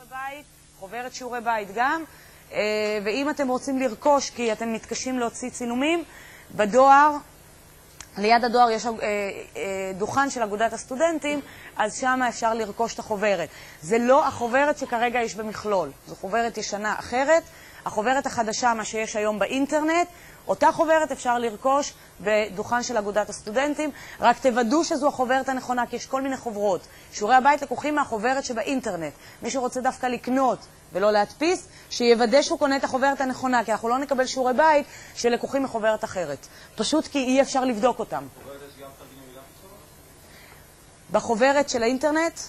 בית, חוברת שיעורי בית גם, ואם אתם רוצים לרכוש, כי אתם מתקשים להוציא צילומים, בדואר, ליד הדואר יש דוכן של אגודת הסטודנטים, אז שם אפשר לרכוש את החוברת. זה לא החוברת שכרגע יש במכלול, זו חוברת ישנה אחרת. החוברת החדשה, מה שיש היום באינטרנט, אותה חוברת אפשר לרכוש בדוכן של אגודת הסטודנטים, רק תוודאו שזו החוברת הנכונה, כי יש כל מיני חוברות. שיעורי הבית לקוחים מהחוברת שבאינטרנט. מי שרוצה דווקא לקנות ולא להדפיס, שיוודא שהוא קונה את החוברת הנכונה, כי אנחנו לא נקבל שיעורי בית שלקוחים מחוברת אחרת. פשוט כי אי אפשר לבדוק אותם. בחוברת יש גם תרגילים וגם פתרונות? בחוברת של האינטרנט?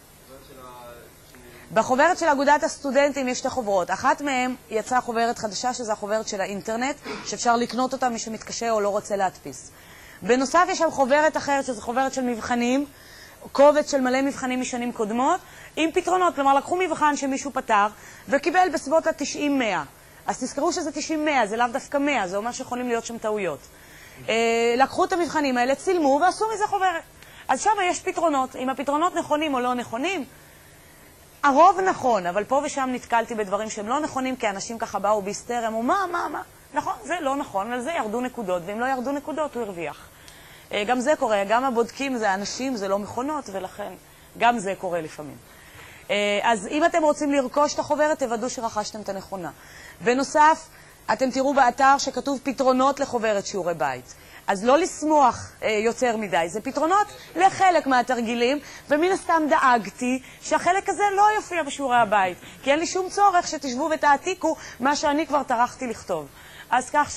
בחוברת של אגודת הסטודנטים יש שתי חוברות. אחת מהן יצאה חוברת חדשה, שזו החוברת של האינטרנט, שאפשר לקנות אותה מי שמתקשה או לא רוצה להדפיס. בנוסף יש שם חוברת אחרת, שזו חוברת של מבחנים, קובץ של מלא מבחנים משנים קודמות, עם פתרונות. כלומר, לקחו מבחן שמישהו פתר, וקיבל בסביבות ה-90-100. אז תזכרו שזה 90-100, זה לאו דווקא 100, זה אומר שיכולים להיות שם טעויות. לקחו את המבחנים האלה, צילמו ועשו מזה חוברת. אז שם יש פתרונות. אם הפתרונות נכונים או לא נכונים, הרוב נכון, אבל פה ושם נתקלתי בדברים שהם לא נכונים, כי אנשים ככה באו בהיסטריה, אמרו, מה? נכון, זה לא נכון, על זה ירדו נקודות, ואם לא ירדו נקודות, הוא הרוויח. גם זה קורה, גם הבודקים זה אנשים, זה לא מכונות, ולכן גם זה קורה לפעמים. אז אם אתם רוצים לרכוש את החוברת, תוודאו שרכשתם את הנכונה. בנוסף, אתם תראו באתר שכתוב פתרונות לחוברת שיעורי בית. אז לא לשמוח יותר מדי, זה פתרונות לחלק מהתרגילים, ומן הסתם דאגתי שהחלק הזה לא יופיע בשיעורי הבית, כי אין לי שום צורך שתשבו ותעתיקו מה שאני כבר טרחתי לכתוב. אז כך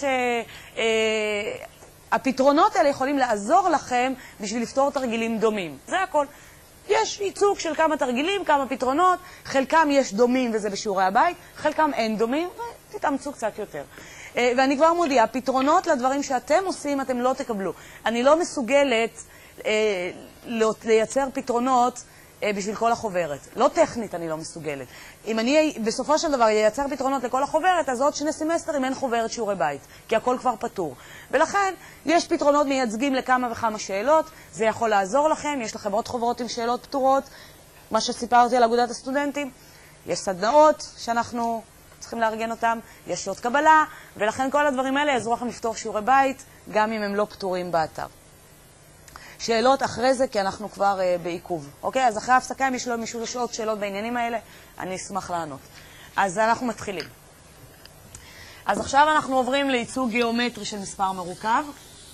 שהפתרונות האלה יכולים לעזור לכם בשביל לפתור תרגילים דומים. זה הכל. יש ייצוג של כמה תרגילים, כמה פתרונות, חלקם יש דומים וזה בשיעורי הבית, חלקם אין דומים, ותתאמצו קצת יותר. ואני כבר מודיעה, פתרונות לדברים שאתם עושים אתם לא תקבלו. אני לא מסוגלת לייצר פתרונות בשביל כל החוברת. לא טכנית אני לא מסוגלת. אם אני בסופו של דבר ייצר פתרונות לכל החוברת, אז עוד 2 סמסטרים אין חוברת שיעורי בית, כי הכל כבר פתור. ולכן יש פתרונות מייצגים לכמה וכמה שאלות, זה יכול לעזור לכם, יש לכם עוד חוברות עם שאלות פתורות, מה שסיפרתי על אגודת הסטודנטים, יש סדנאות שאנחנו צריכים לארגן אותם, יש שעות קבלה, ולכן כל הדברים האלה יעזרו לכם לפתור שיעורי בית, גם אם הם לא פתורים באתר. שאלות אחרי זה, כי אנחנו כבר בעיכוב. אוקיי? אז אחרי ההפסקה, אם יש לו מישהו לשאול שאלות בעניינים האלה, אני אשמח לענות. אז אנחנו מתחילים. אז עכשיו אנחנו עוברים לייצוג גיאומטרי של מספר מרוכב.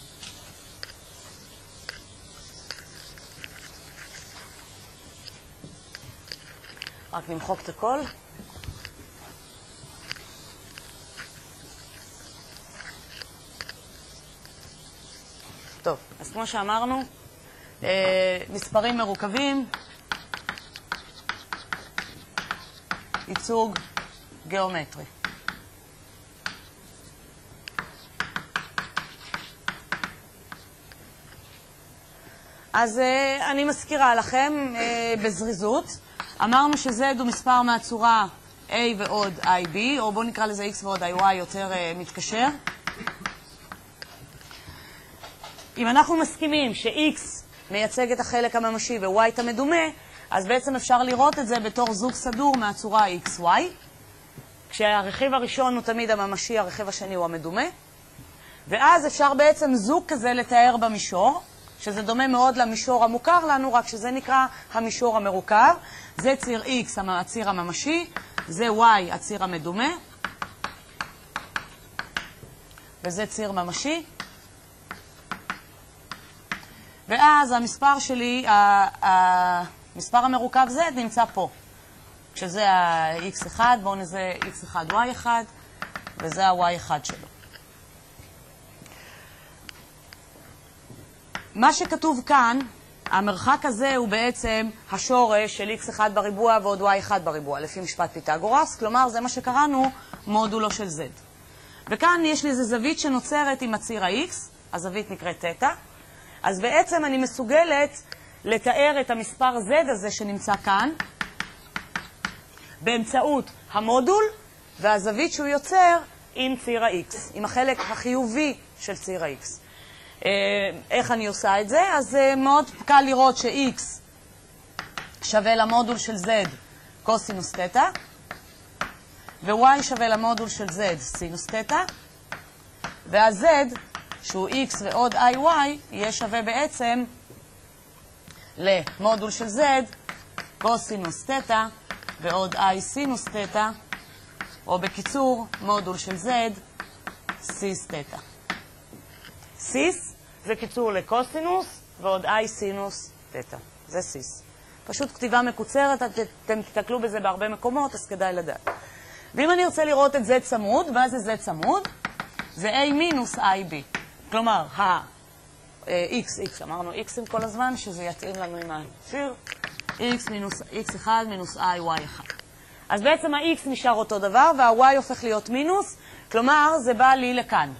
רק נמחוק את הכל. טוב, אז כמו שאמרנו, מספרים מרוכבים, ייצוג גיאומטרי. אז אני מזכירה לכם בזריזות, אמרנו ש-Z הוא מספר מהצורה A ועוד IB, או בואו נקרא לזה X ועוד IY יותר מתקשר. אם אנחנו מסכימים ש-X מייצג את החלק הממשי ו-Y את המדומה, אז בעצם אפשר לראות את זה בתור זוג סדור מהצורה XY, כשהרכיב הראשון הוא תמיד הממשי, הרכיב השני הוא המדומה, ואז אפשר בעצם זוג כזה לתאר במישור, שזה דומה מאוד למישור המוכר לנו, רק שזה נקרא המישור המרוכב. זה ציר X, הציר הממשי, זה Y, הציר המדומה, וזה ציר ממשי. ואז המספר שלי, המספר המרוכב Z נמצא פה. שזה ה-X1, בואו נזה X1, Y1, וזה ה-Y1 שלו. מה שכתוב כאן, המרחק הזה הוא בעצם השורש של X1 בריבוע ועוד Y1 בריבוע, לפי משפט פיתגורס, כלומר זה מה שקראנו מודולו של Z. וכאן יש לי איזו זווית שנוצרת עם הציר ה-X, הזווית נקראת תטא, אז בעצם אני מסוגלת לתאר את המספר Z הזה שנמצא כאן, באמצעות המודול והזווית שהוא יוצר עם ציר ה-X, עם החלק החיובי של ציר ה-X. איך אני עושה את זה? אז מאוד קל לראות ש-X שווה למודול של Z קוסינוס תטא, ו-y שווה למודול של z סינוס תטא, וה-z, שהוא x ועוד iy, יהיה שווה בעצם למודול של z קוסינוס תטא ועוד i סינוס תטא, או בקיצור, מודול של z סיס תטא. סיס זה קיצור לקוסינוס ועוד i סינוס תטא. זה סיס. פשוט כתיבה מקוצרת, אתם תתקלו בזה בהרבה מקומות, אז כדאי לדעת. ואם אני רוצה לראות את z צמוד, מה זה z צמוד? זה a מינוס ib. כלומר, x, אמרנו x'ים כל הזמן, שזה יתאים לנו עם הציר, x1 מינוס y1. אז בעצם ה-x נשאר אותו דבר, וה-y הופך להיות מינוס, כלומר, זה בא לי לכאן.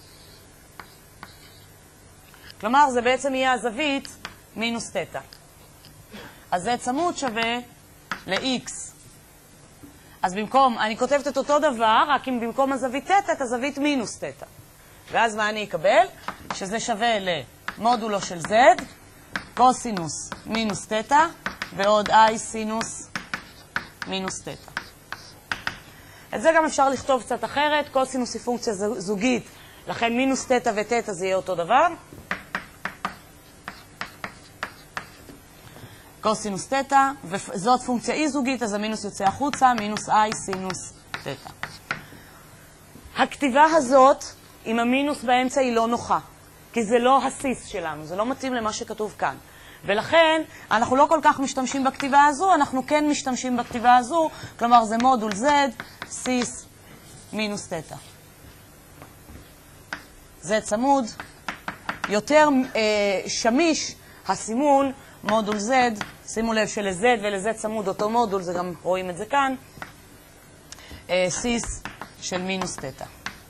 כלומר, זה בעצם יהיה הזווית מינוס תטא. אז זה צמוד שווה ל-x. אז במקום, אני כותבת את אותו דבר, רק אם במקום הזווית תטא, את הזווית מינוס תטא. ואז מה אני אקבל? שזה שווה למודולו של z, קוסינוס מינוס תטא, ועוד i סינוס מינוס תטא. את זה גם אפשר לכתוב קצת אחרת. קוסינוס היא פונקציה זוגית, לכן מינוס תטא ותטא זה יהיה אותו דבר. קוסינוס תטא, וזאת פונקציה אי זוגית, אז המינוס יוצא החוצה, מינוס i סינוס תטא. הכתיבה הזאת עם המינוס באמצע היא לא נוחה, כי זה לא הסיס שלנו, זה לא מתאים למה שכתוב כאן. ולכן אנחנו לא כל כך משתמשים בכתיבה הזו, אנחנו כן משתמשים בכתיבה הזו, כלומר זה מודול z, סיס, מינוס תטא. זה צמוד, יותר שמיש הסימון, מודול z, שימו לב של-z ול-z צמוד אותו מודול, זה גם רואים את זה כאן, סיס של מינוס תטא.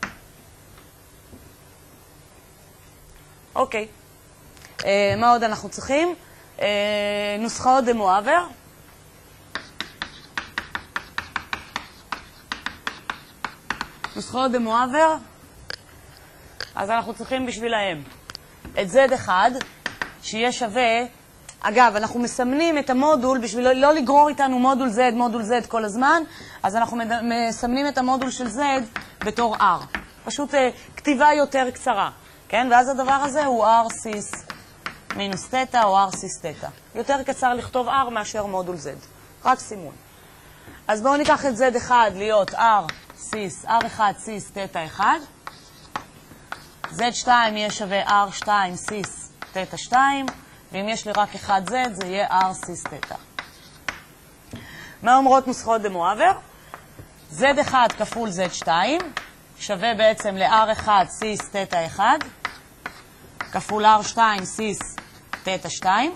אוקיי. מה עוד אנחנו צריכים? נוסחאות דה מואבר. נוסחאות דה מואבר. אז אנחנו צריכים בשבילהם את z1, שיהיה שווה, אגב, אנחנו מסמנים את המודול בשביל לא לגרור איתנו מודול z כל הזמן, אז אנחנו מסמנים את המודול של z בתור r. פשוט כתיבה יותר קצרה. כן? ואז הדבר הזה הוא r סיס מינוס תטא או r סיס תטא. יותר קצר לכתוב r מאשר מודול z. רק סימון. אז בואו ניקח את z1 להיות r סיס, r1 סיס תטא 1. z2 יהיה שווה r2 סיס תטא 2. ואם יש לי רק 1z זה יהיה r סיס תטא. מה אומרות נוסחאות דה מואבר? z1 כפול z2 שווה בעצם ל-r1 סיס תטא 1 כפול r2 סיס תטא 2,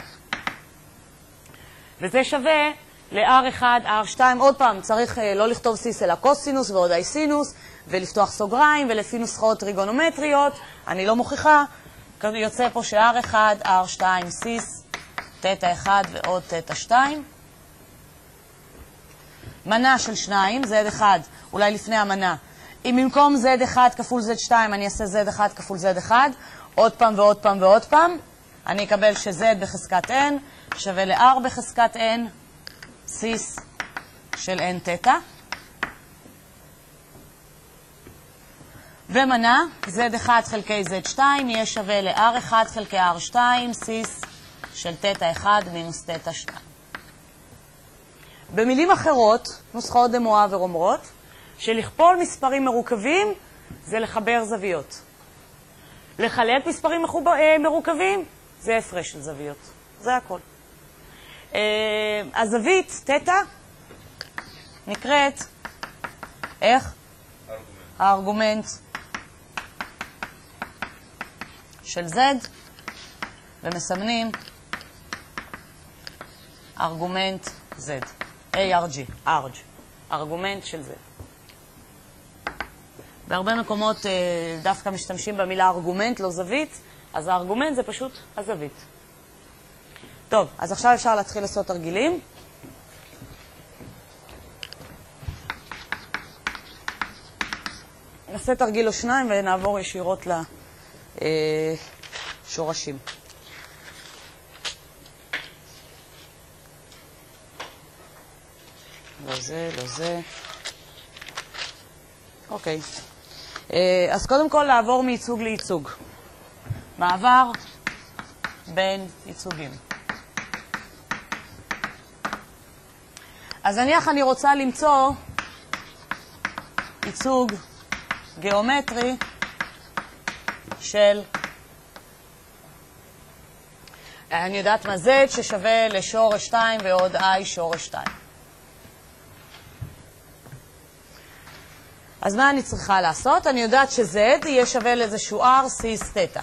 וזה שווה ל-r1 r2, עוד פעם צריך לא לכתוב סיס אלא קוסינוס ועוד i סינוס ולפתוח סוגריים, ולפי נוסחאות טריגונומטריות אני לא מוכיחה, יוצא פה ש-r1 r2 סיס תטא 1 ועוד תטא 2. מנה של 2, z1, אולי לפני המנה, אם במקום z1 כפול z2 אני אעשה z1 כפול z1, עוד פעם ועוד פעם ועוד פעם, אני אקבל ש-z בחזקת n שווה ל-r בחזקת n סיס של n תטא. ומנה, z1 חלקי z2 יהיה שווה ל-r1 חלקי r2 סיס של תטא 1 מינוס תטא 2. במילים אחרות, נוסחאות דה מואבר אומרות, שלכפול מספרים מרוכבים זה לחבר זוויות. לחלק מספרים מרוכבים זה הפרש של זוויות. זה הכל. הזווית, תטא, נקראת, איך? הארגומנט של z, ומסמנים ארגומנט z. ARG, ארגומנט של z. בהרבה מקומות דווקא משתמשים במילה ארגומנט, לא זווית, אז הארגומנט זה פשוט הזווית. טוב, אז עכשיו אפשר להתחיל לעשות תרגילים. נעשה תרגיל או שניים ונעבור ישירות לשורשים. לא זה, לא זה. אוקיי. אז קודם כל לעבור מייצוג לייצוג. מעבר בין ייצוגים. אז נניח אני רוצה למצוא ייצוג גיאומטרי של, אני יודעת מה z ששווה לשורש 2 ועוד i שורש 2. אז מה אני צריכה לעשות? אני יודעת ש-z יהיה שווה לאיזשהו r סיס תטא.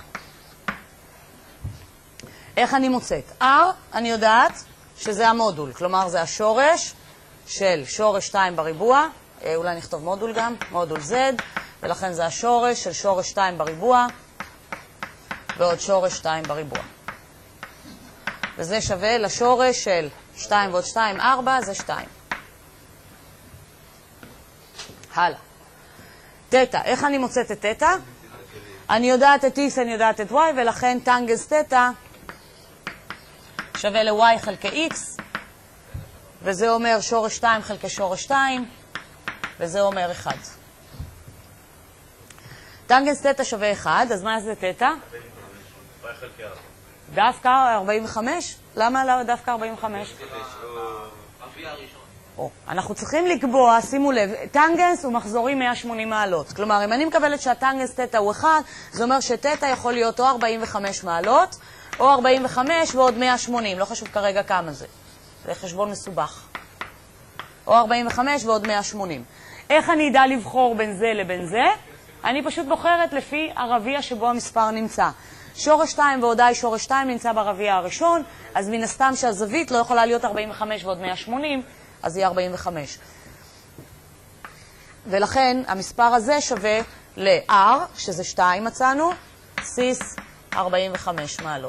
איך אני מוצאת? r, אני יודעת שזה המודול, כלומר זה השורש של שורש 2 בריבוע, אולי נכתוב מודול גם, מודול z, ולכן זה השורש של שורש 2 בריבוע, ועוד שורש 2 בריבוע. וזה שווה לשורש של 2 ועוד 2, 4, זה 2. הלאה. תטא, איך אני מוצאת את תטא? אני יודעת את x, אני יודעת את y, ולכן טנגנס תטא שווה ל-y חלקי x, וזה אומר שורש 2 חלקי שורש 2, וזה אומר 1. טנגנס תטא שווה 1, אז מה זה תטא? דווקא 45? למה לא דווקא 45? אנחנו צריכים לקבוע, שימו לב, טנגנס הוא מחזורי 180 מעלות. כלומר, אם אני מקבלת שהטנגנס תטא הוא 1, זה אומר שתטא יכול להיות או 45 מעלות, או 45 ועוד 180, לא חשוב כרגע כמה זה. זה חשבון מסובך. או 45 ועוד 180. איך אני אדע לבחור בין זה לבין זה? אני פשוט בוחרת לפי הרביע שבו המספר נמצא. שורש 2 ועוד i שורש 2 נמצא ברביע הראשון, אז מן הסתם שהזווית לא יכולה להיות 45 ועוד 180, אז יהיה 45. ולכן המספר הזה שווה ל-r, שזה 2 מצאנו, סיס 45 מעלות.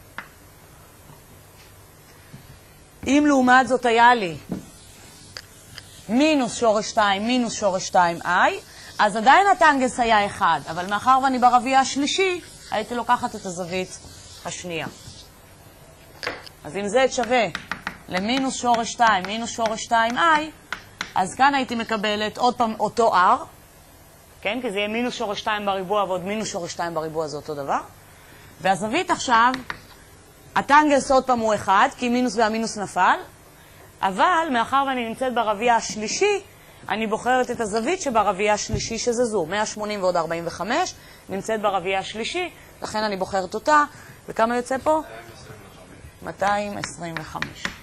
אם לעומת זאת היה לי מינוס שורש 2, מינוס שורש 2i, אז עדיין הטנגנס היה 1, אבל מאחר ואני ברביע השלישי, הייתי לוקחת את הזווית השנייה. אז אם z שווה למינוס שורש 2, מינוס שורש 2i, אז כאן הייתי מקבלת עוד פעם אותו r, כן? כי זה יהיה מינוס שורש 2 בריבוע ועוד מינוס שורש 2 בריבוע זה אותו דבר. והזווית עכשיו, הטנגנס עוד פעם הוא 1, כי מינוס והמינוס נפל, אבל מאחר ואני נמצאת ברביע השלישי, אני בוחרת את הזווית שברביע השלישי שזה זו, 180 ועוד 45, נמצאת ברביע השלישי, לכן אני בוחרת אותה, וכמה יוצא פה? 225.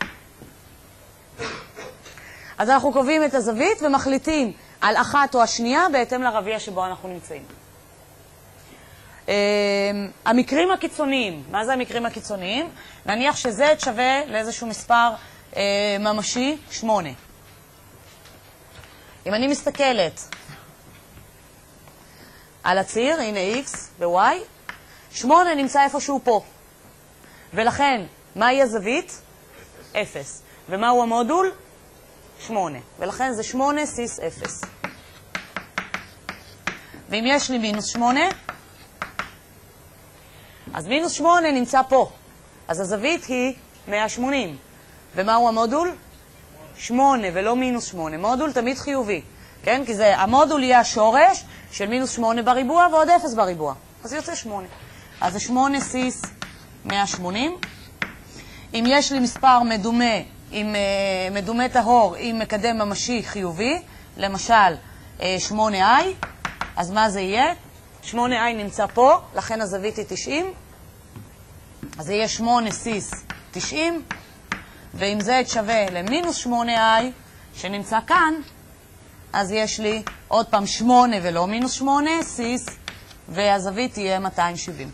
אז אנחנו קובעים את הזווית ומחליטים על אחת או השנייה בהתאם לרביע שבו אנחנו נמצאים. המקרים הקיצוניים, מה זה המקרים הקיצוניים? נניח שזה שווה לאיזשהו מספר ממשי 8. אם אני מסתכלת על הציר, הנה x ו-y, 8 נמצא איפשהו פה. ולכן, מהי הזווית? 0. ומהו המודול? 8. ולכן זה 8 סיס 0. ואם יש לי מינוס 8, אז מינוס 8 נמצא פה. אז הזווית היא 180. ומהו המודול? 8 ולא מינוס 8. מודול תמיד חיובי. כן? כי זה, המודול יהיה השורש של מינוס 8 בריבוע ועוד 0 בריבוע. אז זה יוצא 8. אז זה 8 סיס 180. אם יש לי מספר מדומה, עם מדומה טהור עם מקדם ממשי חיובי, למשל 8i, אז מה זה יהיה? 8i נמצא פה, לכן הזווית היא 90. אז זה יהיה 8 סיס 90. ואם זה שווה למינוס 8i, שנמצא כאן, אז יש לי עוד פעם 8 ולא מינוס 8, סיס, והזווית תהיה 270.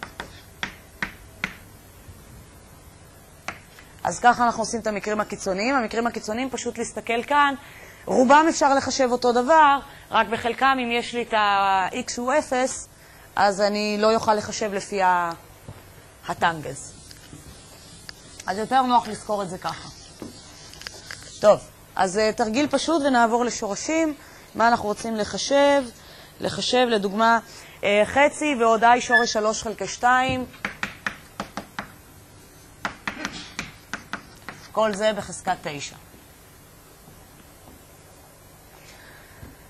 אז ככה אנחנו עושים את המקרים הקיצוניים. המקרים הקיצוניים פשוט להסתכל כאן. רובם אפשר לחשב אותו דבר, רק בחלקם אם יש לי את ה-x הוא 0, אז אני לא יוכל לחשב לפי הטנגנס. אז יותר נוח לזכור את זה ככה. טוב, אז תרגיל פשוט ונעבור לשורשים. מה אנחנו רוצים לחשב? לחשב לדוגמה חצי ועוד i שורש 3 חלקי 2. כל זה בחזקת 9.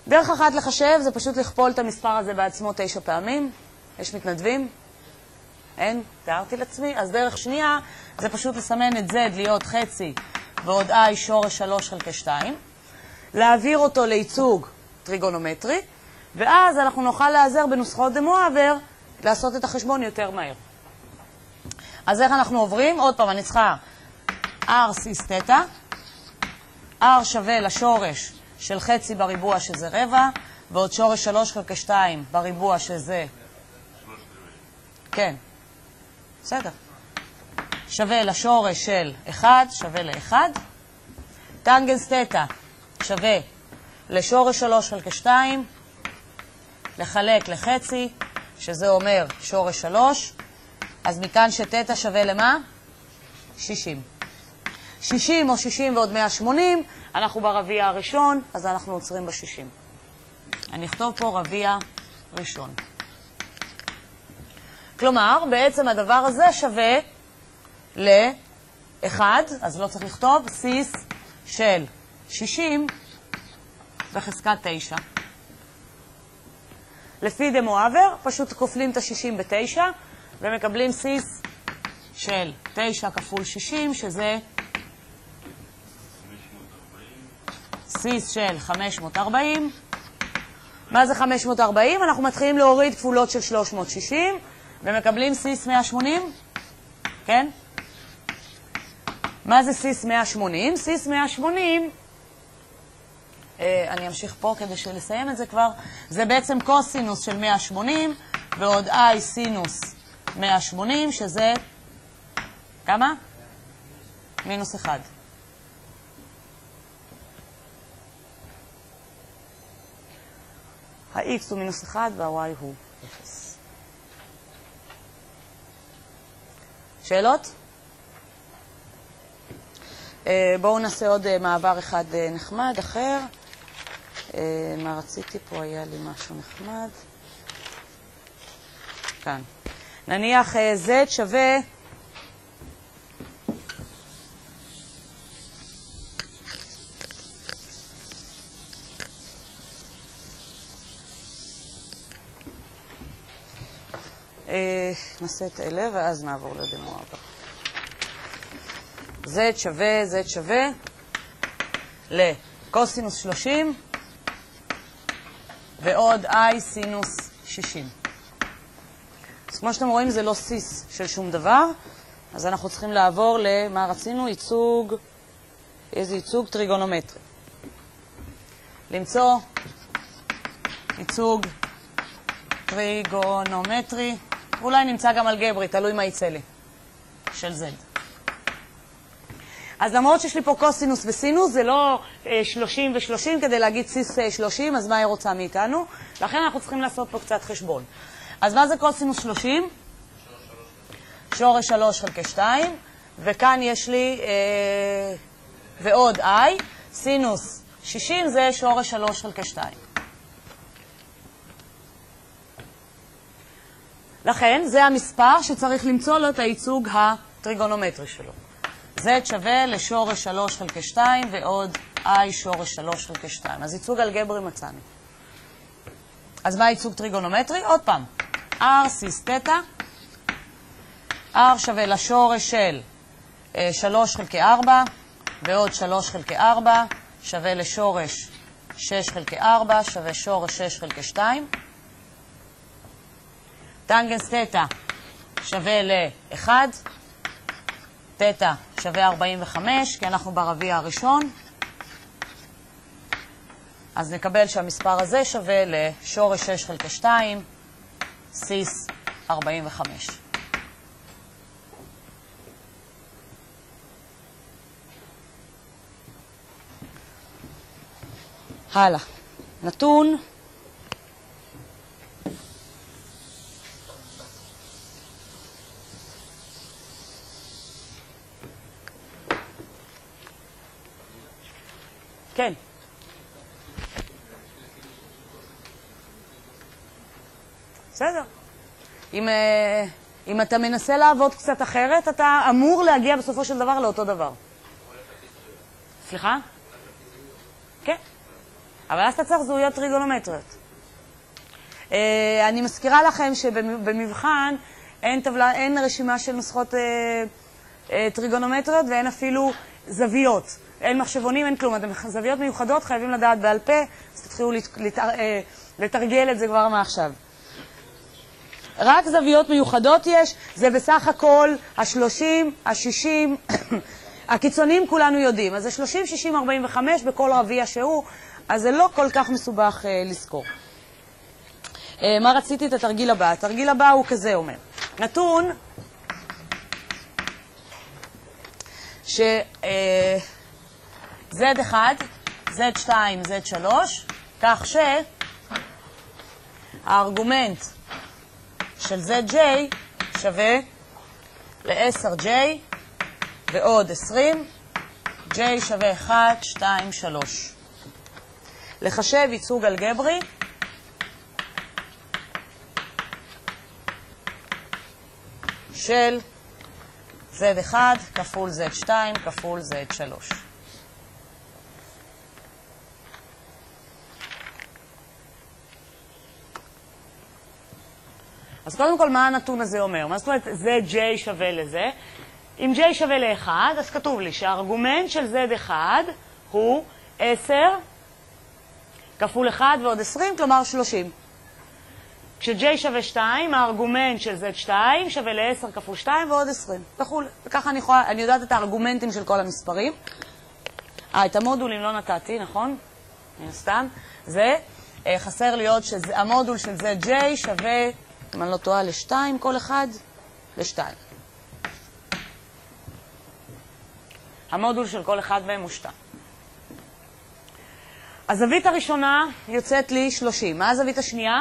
דרך אחת לחשב זה פשוט לכפול את המספר הזה בעצמו 9 פעמים. יש מתנדבים? אין? תיארתי לעצמי. אז דרך שנייה זה פשוט לסמן את Z להיות חצי ועוד I שורש 3 חלקי 2. להעביר אותו לייצוג טריגונומטרי, ואז אנחנו נוכל להיעזר בנוסחאות דה מואבר לעשות את החשבון יותר מהר. אז איך אנחנו עוברים? עוד פעם, אני צריכה R סיס תטא. R שווה לשורש של חצי בריבוע שזה רבע, ועוד שורש 3 חלקי 2 בריבוע שזה... כן, בסדר. שווה לשורש של 1, שווה ל-1. טנגנס תטא שווה לשורש 3 חלקי 2, לחלק לחצי, שזה אומר שורש 3. אז מכאן שתטא שווה למה? 60. 60 או 60 ועוד 180, אנחנו ברביע הראשון, אז אנחנו עוצרים ב-60. אני אכתוב פה רביע ראשון. כלומר, בעצם הדבר הזה שווה ל-1, אז לא צריך לכתוב, סיס של 60 בחזקת 9. לפי דה מואבר, פשוט כופלים את ה-60 ב-9, ומקבלים סיס של 9 כפול 60, שזה סיס של 540. מה זה 540? אנחנו מתחילים להוריד כפולות של 360, ומקבלים סיס 180. כן? מה זה סיס 180? סיס 180, אני אמשיך פה כדי לסיים את זה כבר, זה בעצם קוסינוס של 180, ועוד I סינוס 180, שזה כמה? מינוס 1. ה-x הוא מינוס 1 וה-y הוא 0. שאלות? בואו נעשה עוד מעבר אחד נחמד, אחר. מה רציתי פה? היה לי משהו נחמד. כאן. נניח z שווה... נעשה את אלה ואז נעבור לדה מואבר. z שווה לקוסינוס 30 ועוד I סינוס 60. אז כמו שאתם רואים זה לא סיס של שום דבר, אז אנחנו צריכים לעבור למה רצינו? ייצוג, איזה ייצוג? טריגונומטרי. למצוא ייצוג טריגונומטרי, ואולי נמצא גם אלגברי, תלוי מה יצא לי, של Z. אז למרות שיש לי פה קוסינוס וסינוס, זה לא 30 ו-30 כדי להגיד סיס 30, אז מה היא רוצה מאיתנו? לכן אנחנו צריכים לעשות פה קצת חשבון. אז מה זה קוסינוס 30? שורש 3 חלקי 2, וכאן יש לי ועוד I, סינוס 60 זה שורש 3 חלקי 2. לכן זה המספר שצריך למצוא לו את הייצוג הטריגונומטרי שלו. Z שווה לשורש 3 חלקי 2 ועוד I שורש 3 חלקי 2. אז ייצוג אלגברי מצאנו. אז מה הייצוג טריגונומטרי? עוד פעם. R סיס תטא. R שווה לשורש של 3 חלקי 4 ועוד 3 חלקי 4 שווה לשורש 6 חלקי 4 שווה שורש 6 חלקי 2. טנגנס תטא שווה ל-1. תטא שווה 45, כי אנחנו ברביע הראשון. אז נקבל שהמספר הזה שווה לשורש 6 חלקי 2, סיס 45. הלאה. נתון. כן. בסדר. אם אתה מנסה לעבוד קצת אחרת, אתה אמור להגיע בסופו של דבר לאותו דבר. סליחה? כן. אבל אז אתה צריך זהויות טריגונומטריות. אני מזכירה לכם שבמבחן אין רשימה של נוסחות טריגונומטריות ואין אפילו זוויות. אין מחשבונים, אין כלום. זוויות מיוחדות חייבים לדעת בעל פה, אז תתחילו לתרגל את זה כבר מעכשיו. רק זוויות מיוחדות יש, זה בסך הכל ה-30, ה-60, הקיצונים כולנו יודעים. אז זה 30, 60, 45 בכל רביע שהוא, אז זה לא כל כך מסובך לזכור. מה רציתי את התרגיל הבא? התרגיל הבא הוא כזה אומר. נתון ש Z1, Z2, Z3, כך שהארגומנט של ZJ שווה ל-10J ועוד 20, J שווה 1, 2, 3. לחשב ייצוג אלגברי של Z1 כפול Z2 כפול Z3. אז קודם כל, מה הנתון הזה אומר? מה זאת אומרת, ZJ שווה לזה? אם J שווה ל-1, אז כתוב לי שהארגומנט של Z1 הוא 10 כפול 1 ועוד 20, כלומר 30. כש-J שווה 2, הארגומנט של Z2 שווה ל-10 כפול 2 ועוד 20. וככה אני יודעת את הארגומנטים של כל המספרים. את המודולים לא נתתי, נכון? מן הסתם. זה חסר להיות שהמודול של ZJ שווה, אם אני לא טועה, ל-2, כל אחד ל-2. המודול של כל אחד מהם הוא 2. הזווית הראשונה יוצאת לי 30. מה הזווית השנייה?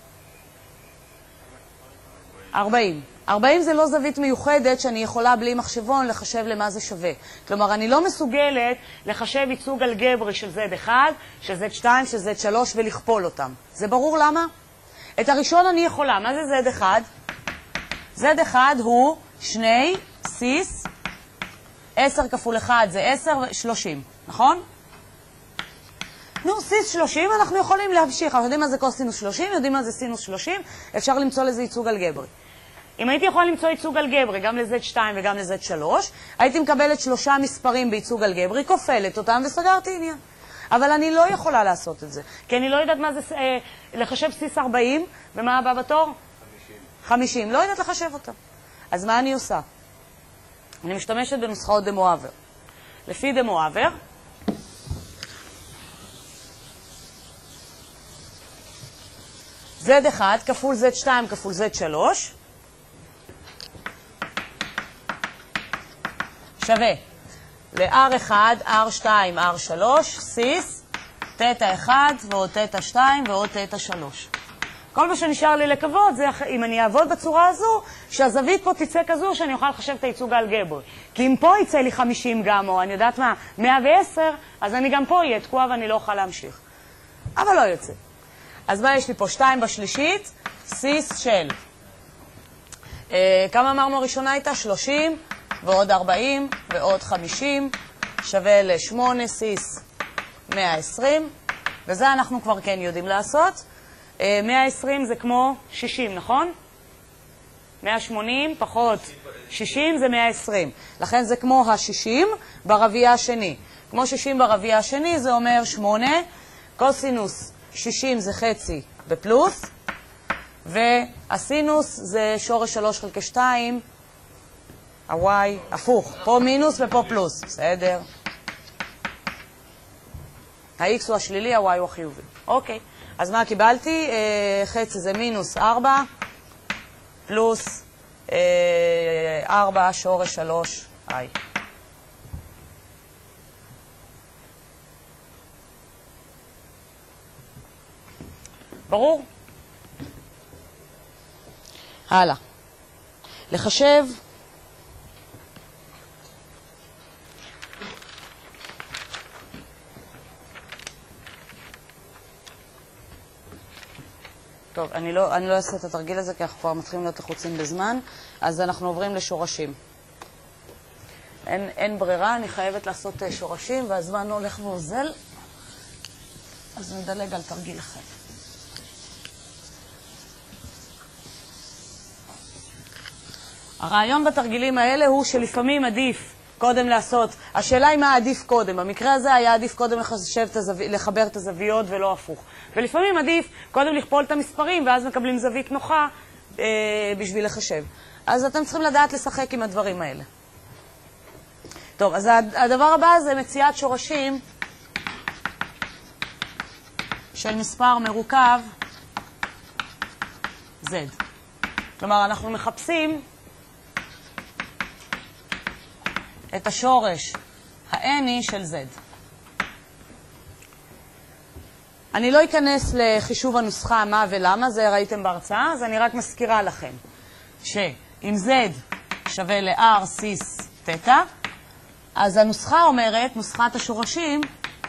40. 40 זה לא זווית מיוחדת שאני יכולה בלי מחשבון לחשב למה זה שווה. כלומר, אני לא מסוגלת לחשב ייצוג אלגברי של Z1, של Z2, של Z3 ולכפול אותם. זה ברור למה? את הראשון אני יכולה. מה זה Z1? Z1 הוא 2 סיס, 10 כפול 1 זה 10 ו-30, נכון? נו, סיס 30 אנחנו יכולים להמשיך. אנחנו יודעים מה זה קוסינוס 30, יודעים מה זה סינוס 30, אפשר למצוא לזה ייצוג אלגברי. אם הייתי יכולה למצוא ייצוג אלגברי גם ל-Z2 וגם ל-Z3, הייתי מקבלת 3 מספרים בייצוג אלגברי, כופלת אותם וסגרתי עניין. אבל אני לא יכולה לעשות את זה, כי אני לא יודעת מה זה לחשב סיס 40, ומה הבא בתור? 50. לא יודעת לחשב אותם. אז מה אני עושה? אני משתמשת בנוסחאות דה מואבר. לפי דה מואבר, Z1 כפול Z2 כפול Z3 שווה ל-R1, R2, R3, סיס, תטא 1 ועוד תטא 2 ועוד תטא 3. כל מה שנשאר לי לקוות זה, אם אני אעבוד בצורה הזו, שהזווית פה תצא כזו שאני אוכל לחשב את הייצוג האלגברי. כי אם פה יצא לי 50 גם, או אני יודעת מה, 110, אז אני גם פה אהיה תקועה ואני לא אוכל להמשיך. אבל לא יוצא. אז מה יש לי פה? 2 בשלישית, סיס של. כמה אמרנו הראשונה הייתה? 30 ועוד 40 ועוד 50 שווה ל-8 סיס 120, וזה אנחנו כבר כן יודעים לעשות. 120 זה כמו 60, נכון? 180 פחות 60 זה 120. לכן זה כמו ה-60 ברביע השני. כמו 60 ברביע השני זה אומר 8, קוסינוס 60 זה חצי בפלוס, והסינוס זה שורש 3 חלקי 2, הוואי, הפוך, פה מינוס ופה פלוס, בסדר. ה-X הוא השלילי, ה-Y הוא החיובי. אוקיי, אז מה קיבלתי? חצי זה מינוס 4, פלוס 4 שורש 3, I. ברור? הלאה. לחשב טוב, אני לא אעשה את התרגיל הזה כי אנחנו כבר מתחילים להיות לחוצים בזמן, אז אנחנו עוברים לשורשים. אין ברירה, אני חייבת לעשות שורשים והזמן הולך ואוזל. אז נדלג על תרגיל אחר. הרעיון בתרגילים האלה הוא שלפעמים עדיף קודם לעשות, השאלה היא מה עדיף קודם. במקרה הזה היה עדיף קודם לחבר את הזוויות ולא הפוך. ולפעמים עדיף קודם לכפול את המספרים ואז מקבלים זווית נוחה בשביל לחשב. אז אתם צריכים לדעת לשחק עם הדברים האלה. טוב, אז הדבר הבא זה מציאת שורשים של מספר מרוכב Z. כלומר, אנחנו מחפשים את השורש ה-n'i של Z. אני לא אכנס לחישוב הנוסחה מה ולמה, זה ראיתם בהרצאה, אז אני רק מזכירה לכם שאם Z שווה ל-R סיס תטא, אז הנוסחה אומרת, נוסחת השורשים,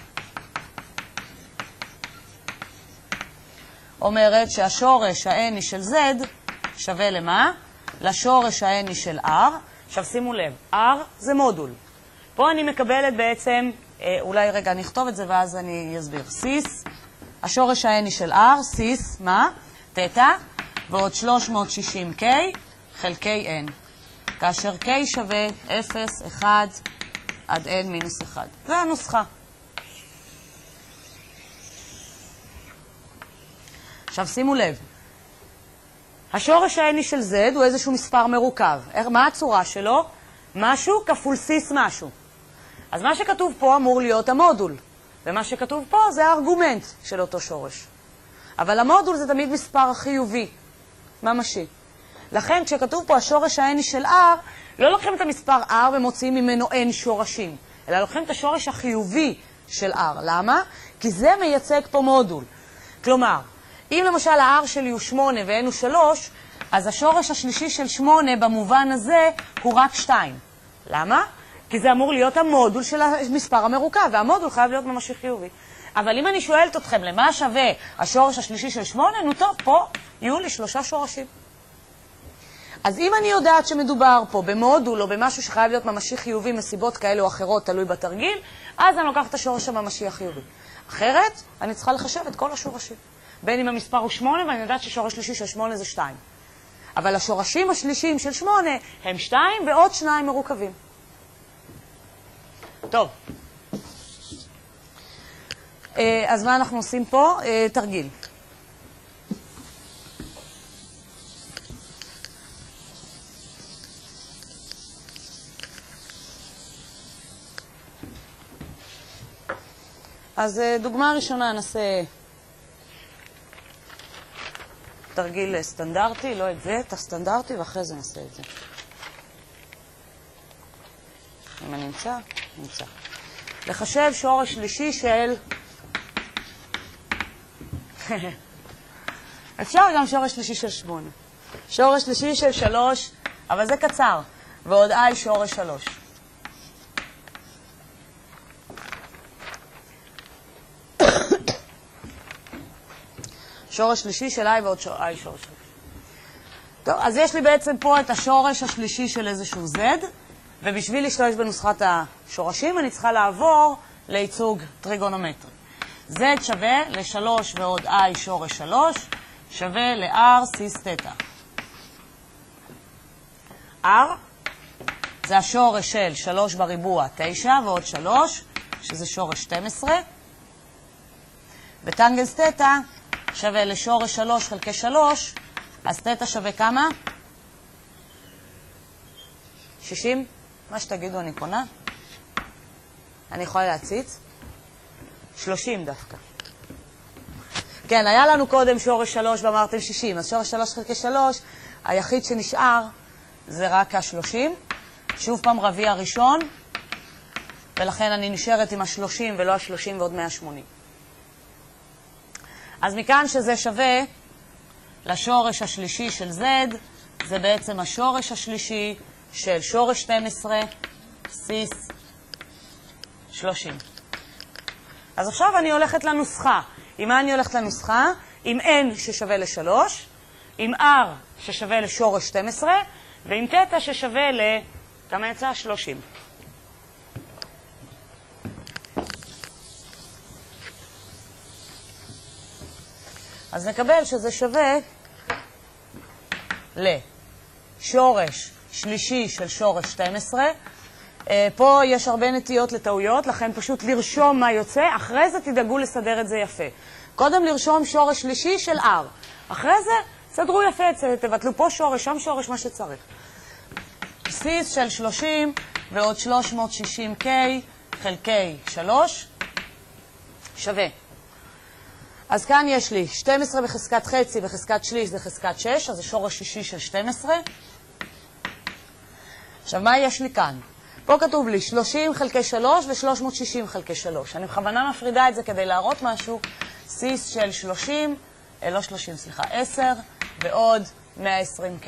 אומרת שהשורש ה-n'i של Z שווה למה? לשורש ה-n'i של R. עכשיו שימו לב, R זה מודול. פה אני מקבלת בעצם, אולי רגע אני אכתוב את זה ואז אני אסביר. סיס, השורש ה-n'i של R, סיס, מה? תטא, ועוד 360K חלקי N. כאשר K שווה 0, 1 עד N מינוס 1. זה הנוסחה. עכשיו שימו לב. השורש ה-n'i של Z הוא איזשהו מספר מרוכב. מה הצורה שלו? משהו כפול סיס משהו. אז מה שכתוב פה אמור להיות המודול. ומה שכתוב פה זה הארגומנט של אותו שורש. אבל המודול זה תמיד מספר חיובי, ממשי. לכן כשכתוב פה השורש ה-n'i של R, לא לוקחים את המספר R ומוציאים ממנו N שורשים, אלא לוקחים את השורש החיובי של R. למה? כי זה מייצג פה מודול. כלומר, אם למשל ה-R שלי הוא 8 ו-N הוא 3, אז השורש השלישי של 8 במובן הזה הוא רק 2. למה? כי זה אמור להיות המודול של המספר המרוכב, והמודול חייב להיות ממשי חיובי. אבל אם אני שואלת אתכם למה שווה השורש השלישי של 8, נו טוב, פה יהיו לי 3 שורשים. אז אם אני יודעת שמדובר פה במודול או במשהו שחייב להיות ממשי חיובי מסיבות כאלה או אחרות, תלוי בתרגיל, אז אני לוקחת את השורש הממשי החיובי. אחרת, אני צריכה לחשב את כל השורשים. בין אם המספר הוא 8, ואני יודעת ששורש שלישי של 8 זה 2. אבל השורשים השלישיים של 8 הם 2 ועוד 2 מרוכבים. טוב. אז מה אנחנו עושים פה? תרגיל. אז דוגמה ראשונה נעשה תרגיל סטנדרטי, לא את זה, את הסטנדרטי, ואחרי זה נעשה את זה. אם אני נמצא, נמצא. לחשב שורש שלישי של... אפשר גם שורש שלישי של 8. שורש שלישי של 3, אבל זה קצר. ועוד I שורש 3. שורש שלישי של I ועוד I שורש 3. טוב, אז יש לי בעצם פה את השורש השלישי של איזשהו Z, ובשביל להשתמש בנוסחת השורשים אני צריכה לעבור לייצוג טריגונומטרי. Z שווה ל3 ועוד I שורש 3 שווה ל-R סיס תטא. R זה השורש של 3 בריבוע 9 ועוד 3, שזה שורש 12. וטנגנס תטא שווה לשורש 3 חלקי 3, אז תטא שווה כמה? 60? מה שתגידו אני קונה. אני יכולה להציץ. 30 דווקא. כן, היה לנו קודם שורש 3 ואמרתם 60, אז שורש 3 חלקי 3, היחיד שנשאר זה רק ה-30. שוב פעם רביע ראשון, ולכן אני נשארת עם ה-30 ולא ה-30 ועוד 180. אז מכאן שזה שווה לשורש השלישי של Z, זה בעצם השורש השלישי של שורש 12 סיס 30. אז עכשיו אני הולכת לנוסחה. עם מה אני הולכת לנוסחה? עם N ששווה ל3, עם R ששווה לשורש 12, ועם תטא ששווה כמה יצא? 30. אז נקבל שזה שווה לשורש שלישי של שורש 12. פה יש הרבה נטיות לטעויות, לכן פשוט לרשום מה יוצא, אחרי זה תדאגו לסדר את זה יפה. קודם לרשום שורש שלישי של R. אחרי זה סדרו יפה, תבטלו פה שורש, שם שורש, מה שצריך. בסיס של 30 ועוד 360K חלקי 3 שווה. אז כאן יש לי 12 בחזקת חצי בחזקת שליש זה חזקת 6, אז זה שורש שישי של 12. עכשיו, מה יש לי כאן? פה כתוב לי 30 חלקי 3 ו-360 חלקי 3. אני בכוונה מפרידה את זה כדי להראות משהו. סיס של 30, לא 30, סליחה, 10 ועוד 120K.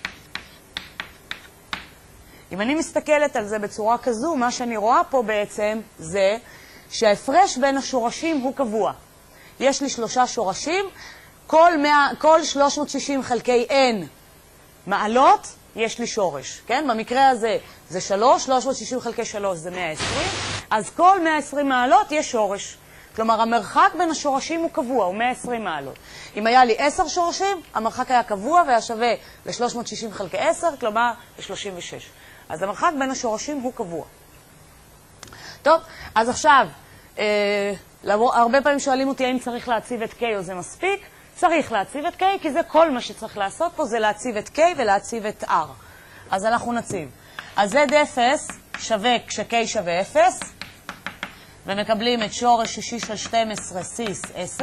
אם אני מסתכלת על זה בצורה כזו, מה שאני רואה פה בעצם זה שההפרש בין השורשים הוא קבוע. יש לי 3 שורשים, כל 360 חלקי n מעלות, יש לי שורש, כן? במקרה הזה זה 3, 360 חלקי 3 זה 120, אז כל 120 מעלות יש שורש. כלומר, המרחק בין השורשים הוא קבוע, הוא 120 מעלות. אם היה לי 10 שורשים, המרחק היה קבוע והיה שווה ל-360 חלקי 10, כלומר ל-36. אז המרחק בין השורשים הוא קבוע. טוב, אז עכשיו, הרבה פעמים שואלים אותי האם צריך להציב את K או זה מספיק. צריך להציב את K, כי זה כל מה שצריך לעשות פה, זה להציב את K ולהציב את R. אז אנחנו נציב. אז Z0 שווה כש-K שווה 0, ומקבלים את שורש שישי של 12 סיס 10.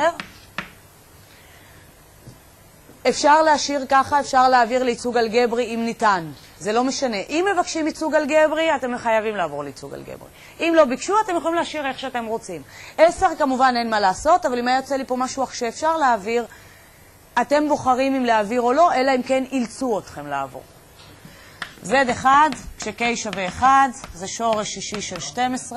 אפשר להשאיר ככה, אפשר להעביר לייצוג אלגברי אם ניתן. זה לא משנה. אם מבקשים ייצוג אלגברי, אתם חייבים לעבור לייצוג אלגברי. אם לא ביקשו, אתם יכולים להשאיר איך שאתם רוצים. 10 כמובן אין מה לעשות, אבל אם היה יוצא לי פה משהו שאפשר להעביר, אתם בוחרים אם להעביר או לא, אלא אם כן אילצו אתכם לעבור. Z1, כש-K שווה 1, זה שורש שישי של 12.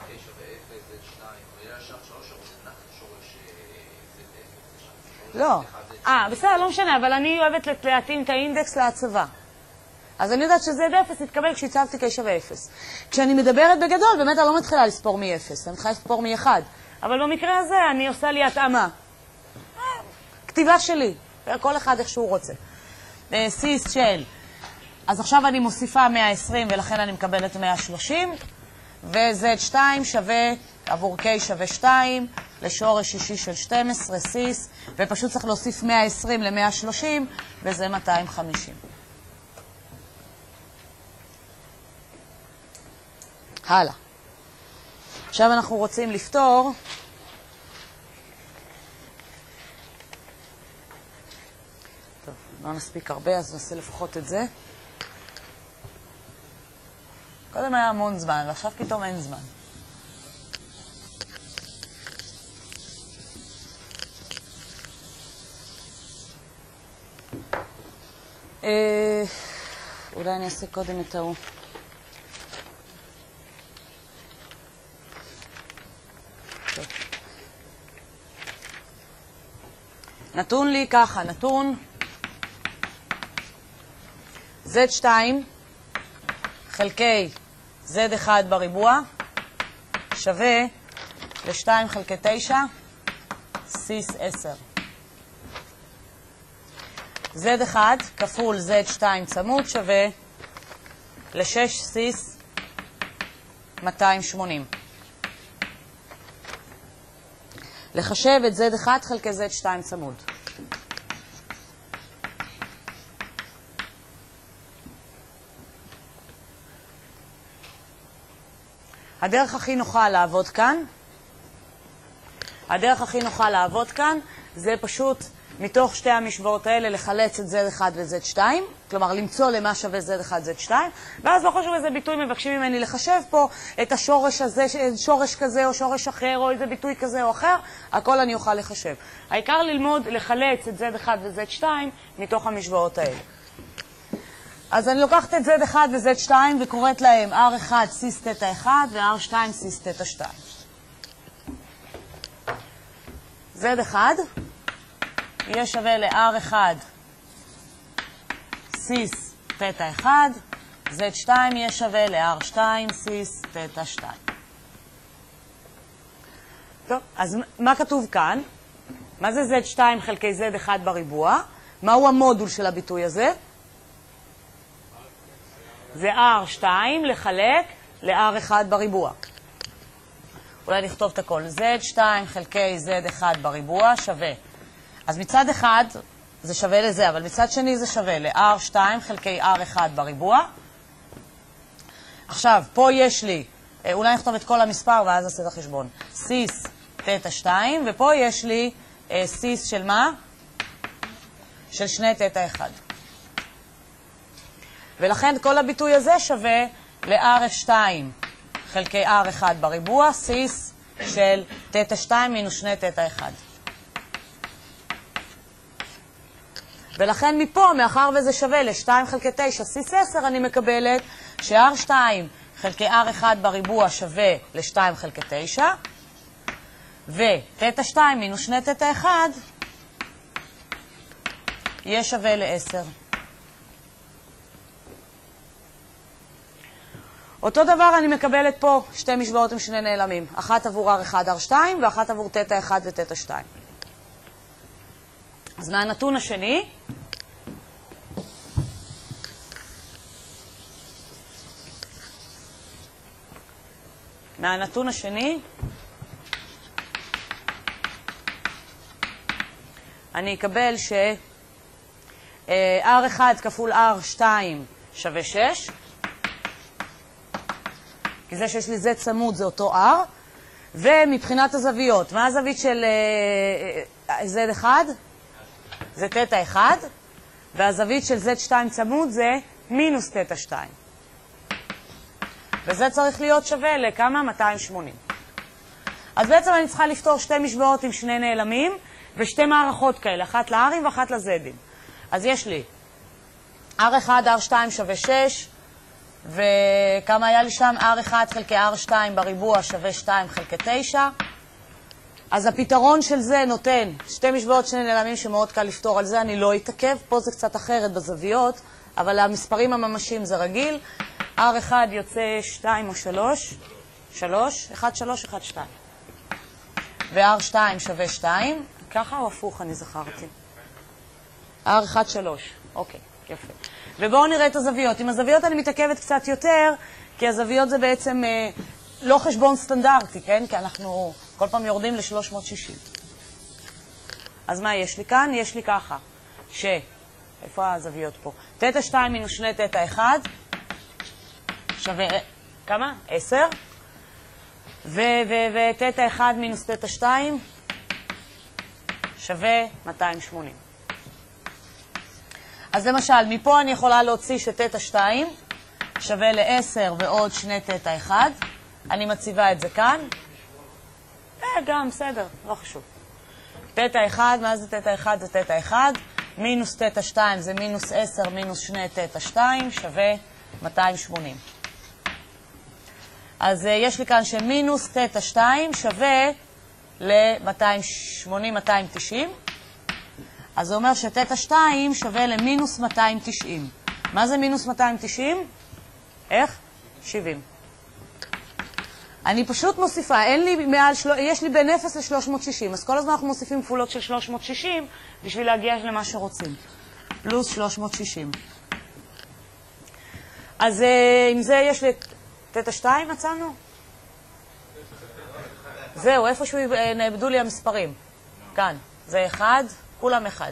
לא. בסדר, לא משנה, אבל אני אוהבת להתאים את האינדקס להצבה. אז אני יודעת ש-Z0 יתקבל כשהצבתי K שווה 0. כשאני מדברת בגדול, באמת אני לא מתחילה לספור מ-0, אני מתחילה לספור מ-1. אבל במקרה הזה אני עושה לי התאמה. כתיבה שלי, כל אחד איך שהוא רוצה. סיס של. אז עכשיו אני מוסיפה 120 ולכן אני מקבלת 130, ו-Z2 שווה, עבור K שווה 2, לשורש שישי של 12, סיס, ופשוט צריך להוסיף 120 ל-130, וזה 250. הלאה. עכשיו אנחנו רוצים לפתור טוב, לא נספיק הרבה, אז נעשה לפחות את זה. קודם היה המון זמן, ועכשיו פתאום אין זמן. אולי אני אעשה קודם את ההוא. נתון לי ככה, נתון Z2 חלקי Z1 בריבוע שווה ל-2 חלקי 9 סיס 10. Z1 כפול Z2 צמוד שווה ל-6 סיס 280. לחשב את Z1 חלקי Z2 צמוד. הדרך הכי נוחה לעבוד כאן, זה פשוט מתוך שתי המשוואות האלה לחלץ את Z1 ו-Z2, כלומר למצוא למה שווה Z1 Z2, ואז לא חשוב איזה ביטוי מבקשים ממני לחשב פה את השורש הזה, שורש כזה או שורש אחר או איזה ביטוי כזה או אחר, הכל אני אוכל לחשב. העיקר ללמוד לחלץ את Z1 ו-Z2 מתוך המשוואות האלה. אז אני לוקחת את Z1 ו-Z2 וקוראת להם R1 סיס תטא 1 ו-R2 סיס תטא 2. Z1 יהיה שווה ל-R1 סיס תטא 1, Z2 יהיה שווה ל-R2 סיס תטא 2. טוב, אז מה כתוב כאן? מה זה Z2 חלקי Z1 בריבוע? מהו המודול של הביטוי הזה? זה R2 לחלק ל-R1 בריבוע. אולי נכתוב את הכל. Z2 חלקי Z1 בריבוע שווה. אז מצד אחד זה שווה לזה, אבל מצד שני זה שווה ל-R2 חלקי R1 בריבוע. עכשיו, פה יש לי, אולי נכתוב את כל המספר ואז נעשה את החשבון. סיס תטא 2, ופה יש לי סיס של מה? של 2 תטא 1. ולכן כל הביטוי הזה שווה ל-R2 חלקי R1 בריבוע, סיס של תטא 2 מינוס 2 תטא 1. ולכן מפה, מאחר וזה שווה ל-2 חלקי 9 סיס 10, אני מקבלת ש-R2 חלקי R1 בריבוע שווה ל-2 חלקי 9, ותטא 2 מינוס 2 תטא 1 יהיה שווה ל-10. אותו דבר אני מקבלת פה שתי משוואות עם שני נעלמים. אחת עבור R1, R2 ואחת עבור תטא 1 ותטא 2. אז מהנתון השני, אני אקבל ש R1 כפול R2 שווה 6, כי זה שיש לי Z צמוד זה אותו R, ומבחינת הזוויות, מה הזווית של Z1? זה תטא 1, והזווית של Z2 צמוד זה מינוס תטא 2. וזה צריך להיות שווה לכמה? 280. אז בעצם אני צריכה לפתור שתי משוואות עם שני נעלמים, ושתי מערכות כאלה, אחת ל-R'ים ואחת ל-Z'ים. אז יש לי R1, R2 שווה 6, וכמה היה לי שם? R1 חלקי R2 בריבוע שווה 2 חלקי 9. אז הפתרון של זה נותן שתי משוואות, שני נעלמים שמאוד קל לפתור, על זה אני לא אתעכב, פה זה קצת אחרת בזוויות, אבל המספרים הממשיים זה רגיל. R1 יוצא 2 או 3, 3, 1, 3, 1, 2. ו-R2 שווה 2, ככה או הפוך אני זכרתי? R1, 3, אוקיי, יפה. ובואו נראה את הזוויות. עם הזוויות אני מתעכבת קצת יותר, כי הזוויות זה בעצם לא חשבון סטנדרטי, כן? כי אנחנו כל פעם יורדים ל-360. אז מה יש לי כאן? יש לי ככה, איפה הזוויות פה? תטא 2 מינוס 2 תטא 1 שווה, כמה? 10. ותטא 1 מינוס תטא 2 שווה 280. אז למשל, מפה אני יכולה להוציא שתטא 2 שווה ל-10 ועוד 2 תטא 1. אני מציבה את זה כאן. גם, בסדר, לא חשוב. תטא 1, מה זה תטא 1? זה תטא 1. מינוס תטא 2 זה מינוס 10 מינוס 2 תטא 2 שווה 280. אז יש לי כאן שמינוס תטא 2 שווה ל-280, 290. אז זה אומר שתטא 2 שווה למינוס 290. מה זה מינוס 290? איך? 70. אני פשוט מוסיפה, אין לי מעל, יש לי בין 0 ל-360, אז כל הזמן אנחנו מוסיפים כפולות של 360 בשביל להגיע למה שרוצים. פלוס 360. אז עם זה יש לי תטא 2 מצאנו? זהו, איפשהו נאבדו לי המספרים. כאן. זה 1, כולם 1.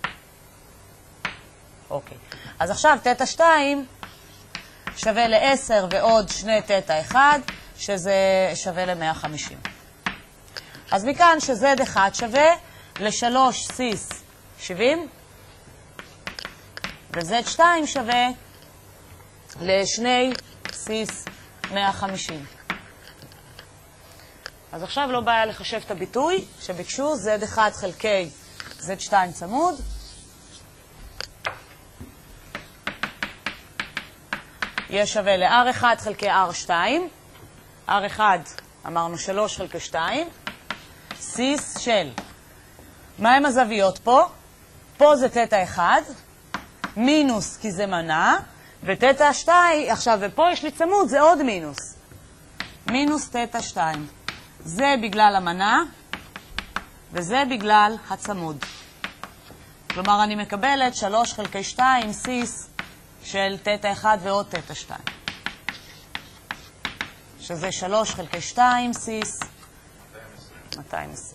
אוקיי. אז עכשיו תטא 2 שווה ל-10 ועוד 2 תטא 1, שזה שווה ל-150. אז מכאן ש-Z1 שווה ל-3 סיס 70, ו-Z2 שווה ל-2 סיס 150. אז עכשיו לא בעיה לחשב את הביטוי שביקשו, Z1 חלקי Z2 צמוד. יהיה שווה ל-R1 חלקי R2. R1 אמרנו 3 חלקי 2. סיס של, מה הם הזוויות פה? פה זה תטא 1, מינוס כי זה מנה, ותטא 2, עכשיו ופה יש לי צמוד, זה עוד מינוס. מינוס תטא 2. זה בגלל המנה, וזה בגלל הצמוד. כלומר, אני מקבלת 3 חלקי 2 סיס של תטא 1 ועוד תטא 2. שזה 3 חלקי 2 סיס 220.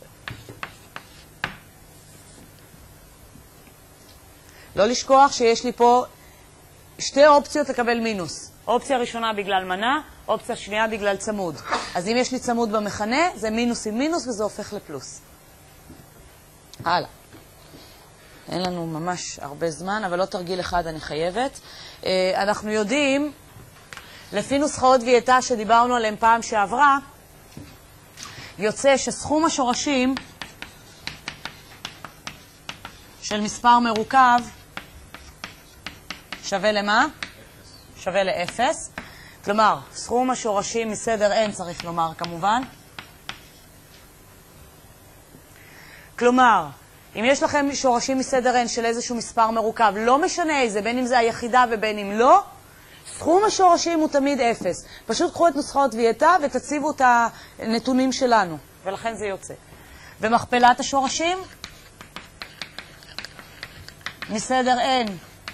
לא לשכוח שיש לי פה שתי אופציות לקבל מינוס. אופציה ראשונה בגלל מנה, אופציה שנייה בגלל צמוד. אז אם יש לי צמוד במכנה, זה מינוס עם מינוס וזה הופך לפלוס. הלאה. אין לנו ממש הרבה זמן, אבל לא תרגיל אחד אני חייבת. אנחנו יודעים, לפי נוסחאות ויטה שדיברנו עליהן פעם שעברה, יוצא שסכום השורשים של מספר מרוכב שווה למה? שווה ל-0. כלומר, סכום השורשים מסדר n צריך לומר כמובן. כלומר, אם יש לכם שורשים מסדר n של איזשהו מספר מרוכב, לא משנה איזה, בין אם זה היחידה ובין אם לא, סכום השורשים הוא תמיד 0. פשוט קחו את נוסחאות ויטה ותציבו את הנתונים שלנו, ולכן זה יוצא. ומכפלת השורשים מסדר n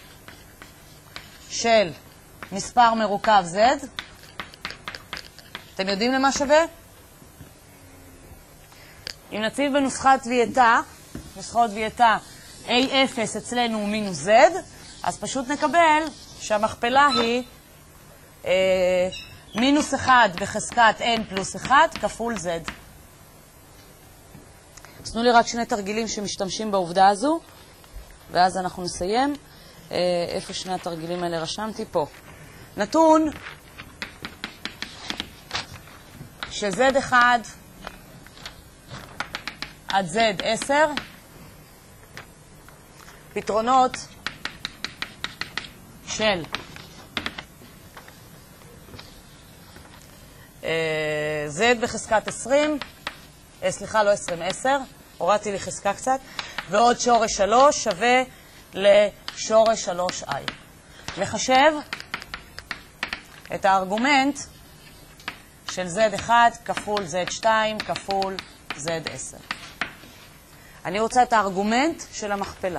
של מספר מרוכב z, אתם יודעים למה שווה? אם נציב בנוסחת ויטה, נוסחאות ויטה a0 אצלנו הוא מינוס z, אז פשוט נקבל שהמכפלה היא מינוס 1 בחזקת n פלוס 1 כפול z. אז תנו לי רק שני תרגילים שמשתמשים בעובדה הזו, ואז אנחנו נסיים. איפה שני התרגילים האלה רשמתי? פה. נתון ש-z1 עד z10 פתרונות של z בחזקת 20, סליחה, לא 20, 10, הורדתי לי חזקה קצת, ועוד שורש 3 שווה לשורש 3i. לחשב את הארגומנט של z1 כפול z2 כפול z10. אני רוצה את הארגומנט של המכפלה.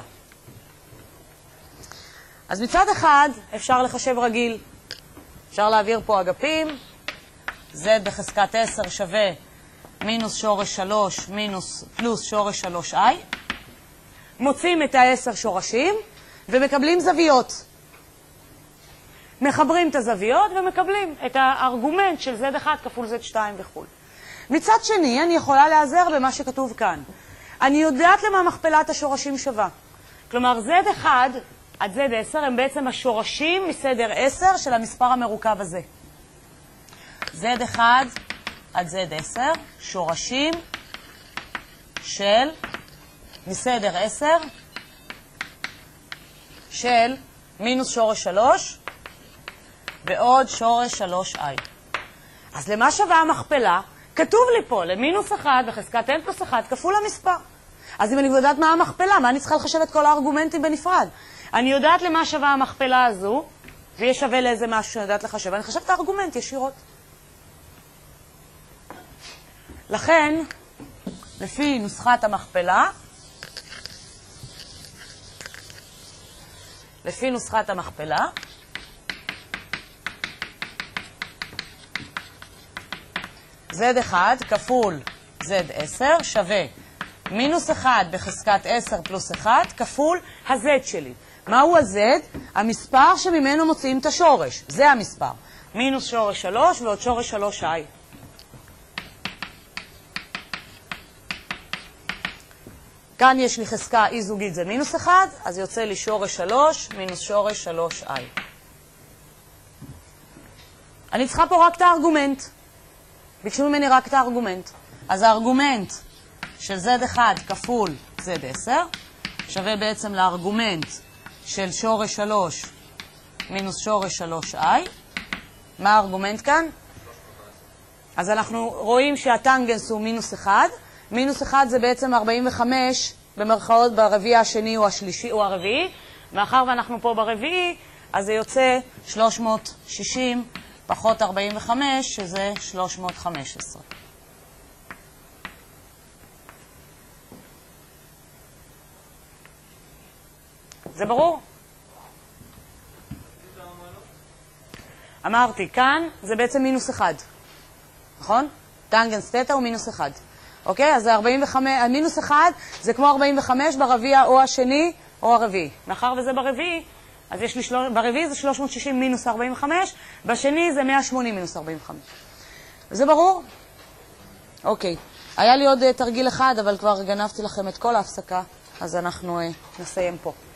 אז מצד אחד אפשר לחשב רגיל. אפשר להעביר פה אגפים. z בחזקת 10 שווה מינוס שורש 3 מינוס פלוס שורש 3i. מוצאים את ה10 שורשים ומקבלים זוויות. מחברים את הזוויות ומקבלים את הארגומנט של z1 כפול z2 וכו'. מצד שני, אני יכולה להיעזר במה שכתוב כאן. אני יודעת למה מכפלת השורשים שווה. כלומר, z1 עד z10 הם בעצם השורשים מסדר 10 של המספר המרוכב הזה. z1 עד z10, שורשים של מסדר 10 של מינוס שורש 3 ועוד שורש 3i. אז למה שווה המכפלה? כתוב לי פה, למינוס 1 בחזקת n פלוס 1 כפול המספר. אז אם אני יודעת מה המכפלה, מה אני צריכה לחשב את כל הארגומנטים בנפרד? אני יודעת למה שווה המכפלה הזו, ויש שווה לאיזה משהו שאני יודעת לחשב. אני חשב את הארגומנט ישירות. לכן, לפי נוסחת המכפלה, z1 כפול z10 שווה מינוס 1 בחזקת 10 פלוס 1 כפול ה-z שלי. מהו ה-z? המספר שממנו מוציאים את השורש. זה המספר. מינוס שורש 3 ועוד שורש 3i. כאן יש לי חזקה אי זוגית, זה מינוס 1, אז יוצא לי שורש 3 מינוס שורש 3i. אני צריכה פה רק את הארגומנט. ביקשו ממני רק את הארגומנט. אז הארגומנט של z1 כפול z10 שווה בעצם לארגומנט של שורש 3 מינוס שורש 3i. מה הארגומנט כאן? אז אנחנו רואים שהטנגנס הוא מינוס 1. מינוס 1 זה בעצם 45 במרכאות ברביעי השני או השלישי או הרביעי. מאחר ואנחנו פה ברביעי, אז זה יוצא 360 פחות 45, שזה 315. זה ברור? אמרתי, כאן זה בעצם מינוס 1. נכון? טנגנס תטא הוא מינוס 1. אוקיי? אז זה 45, מינוס 1 זה כמו 45 ברביע או השני או הרביעי. מאחר וזה ברביעי, אז יש לי ברביעי זה 360 מינוס 45, בשני זה 180 מינוס 45. זה ברור? אוקיי. היה לי עוד תרגיל אחד, אבל כבר גנבתי לכם את כל ההפסקה, אז אנחנו נסיים פה.